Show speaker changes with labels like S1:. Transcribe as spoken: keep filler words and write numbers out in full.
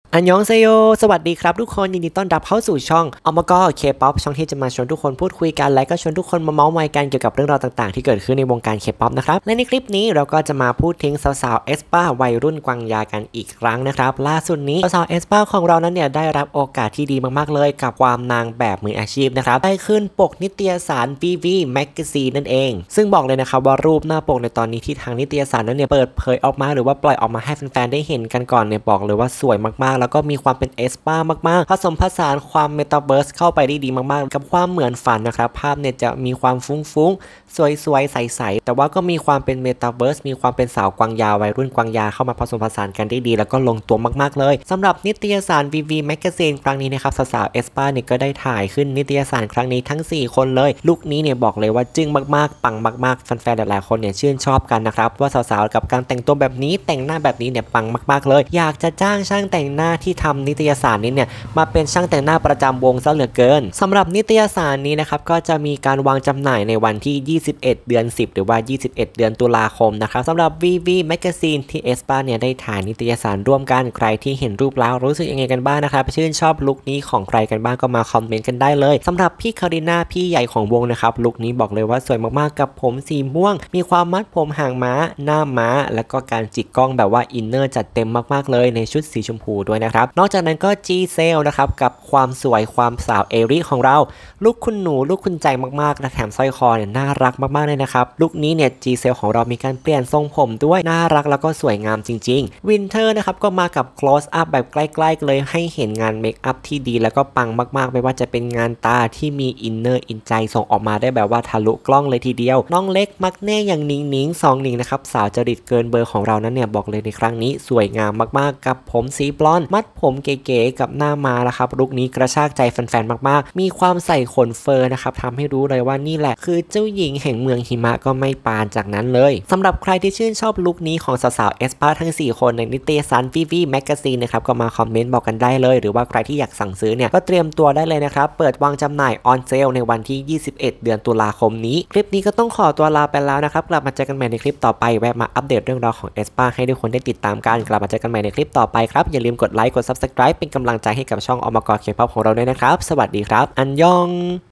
S1: อันยองเซโยสวัสดีครับทุกคนยินดีต้อนรับเข้าสู่ช่องอมกเคป๊อปช่องที่จะมาชวนทุกคนพูดคุยกันและก็ชวนทุกคนมาเมาส์มอยกันเกี่ยวกับเรื่องราวต่างๆที่เกิดขึ้นในวงการเคป๊อปนะครับและในคลิปนี้เราก็จะมาพูดถึงสาวๆเอสปาวัยรุ่นกวางยากันอีกครั้งนะครับล่าสุดนี้สาวๆเอสปาของเรานั้นเนี่ยได้รับโอกาสที่ดีมากๆเลยกับความนางแบบมืออาชีพนะครับได้ขึ้นปกนิตยสาร วี วี Magazine นั่นเองซึ่งบอกเลยนะครับว่ารูปหน้าปกในตอนนี้ที่ทางนิตยสารนั้นเนี่ยเปิดเผยออกมาหรือว่าปล่อยออกมาให้แฟนๆได้เห็นกันก่อนเนี่ยบอกเลยว่าสวยมากๆแล้วก็มีความเป็นเอสปามากๆผสมผสานความเมตาเวิร์สเข้าไปได้ดีมากๆกับความเหมือนฝันนะครับภาพเนี่ยจะมีความฟุ้งๆสวยๆใสๆแต่ว่าก็มีความเป็นเมตาเวิร์สมีความเป็นสาวกวางยาวัยรุ่นกวางยาเข้ามาผสมผสานกันได้ดีแล้วก็ลงตัวมากๆเลยสำหรับนิตยสาร วี วี Magazine ครั้งนี้นะครับสาวๆเอสปาเนี่ยก็ได้ถ่ายขึ้นนิตยสารครั้งนี้ทั้งสี่คนเลยลุคนี้เนี่ยบอกเลยว่าจึ้งมากๆปังมากๆแฟนๆหลายๆคนเนี่ยชื่นชอบกันนะครับว่าสาวๆกับการแต่งตัวแบบนี้แต่งหน้าแบบนี้เนี่ยปังมากๆเลยอยากจะจ้างช่างแต่งหน้าที่ทำนิตยสารนี้เนี่ยมาเป็นช่างแต่งหน้าประจำวงซะเหลือเกินสำหรับนิตยสารนี้นะครับก็จะมีการวางจำหน่ายในวันที่ยี่สิบเอ็ดเดือนสิบหรือว่ายี่สิบเอ็ดเดือนตุลาคมนะครับสำหรับ วี วี Magazine ที่เอสปาเนี่ยได้ถ่ายนิตยสารร่วมกันใครที่เห็นรูปแล้วรู้สึกยังไงกันบ้างนะครับชื่นชอบลุคนี้ของใครกันบ้างก็มาคอมเมนต์กันได้เลยสำหรับพี่คาริน่าพี่ใหญ่ของวงนะครับลุคนี้บอกเลยว่าสวยมากๆกับผมสีม่วงมีความมัดผมหางม้าหน้าม้าแล้วก็การจิกกล้องแบบว่าอินเนอร์จัดเต็มมากๆเลยในชุดสีชมพูด้วยนะครับนอกจากนั้นก็จีเซลนะครับกับความสวยความสาวเอริของเราลูกคุณหนูลูกคุณใจมากๆและแถมสร้อยคอเนี่ยน่ารักมากๆเลยนะครับลุคนี้เนี่ยจีเซลของเรามีการเปลี่ยนทรงผมด้วยน่ารักแล้วก็สวยงามจริงๆวินเทอร์นะครับก็มากับ close up แบบใกล้ๆเลยให้เห็นงานเมคอัพที่ดีแล้วก็ปังมากๆไม่ว่าจะเป็นงานตาที่มีอินเนอร์อินใจส่งออกมาได้แบบว่าทะลุกล้องเลยทีเดียวน้องเล็กมักแน่อย่างนิงนิงสองนิงนะครับสาวจริตเกินเบอร์ของเรานั้นเนี่ยบอกเลยในครั้งนี้สวยงามมากๆกับผมสีบลอนด์มัดผมเก๋ๆกับหน้ามาแล้วครับลุคนี้กระชากใจแฟนๆมากๆมีความใส่ขนเฟอร์นะครับทำให้รู้เลยว่านี่แหละคือเจ้าหญิงแห่งเมืองหิมะก็ไม่ปานจากนั้นเลยสำหรับใครที่ชื่นชอบลุคนี้ของสาวๆเอสปาทั้งสี่คนในนิตยสาร วี วี Magazine นะครับก็มาคอมเมนต์บอกกันได้เลยหรือว่าใครที่อยากสั่งซื้อเนี่ยก็เตรียมตัวได้เลยนะครับเปิดวางจำหน่ายออนเซลในวันที่ยี่สิบเอ็ดเดือนตุลาคมนี้คลิปนี้ก็ต้องขอตัวลาไปแล้วนะครับกลับมาเจอกันใหม่ในคลิปต่อไปแวะมาอัปเดตเรื่องราวของเอสปาให้ทุกคนได้ติดตามกันกลับมาเจอกันใหม่ในคลิปต่อไปครับอย่าลืมกดไลค์กด ซับสไครบ์ เป็นกำลังใจให้กับช่องอมกเคป๊อปของเราด้วยนะครับสวัสดีครับอันยอง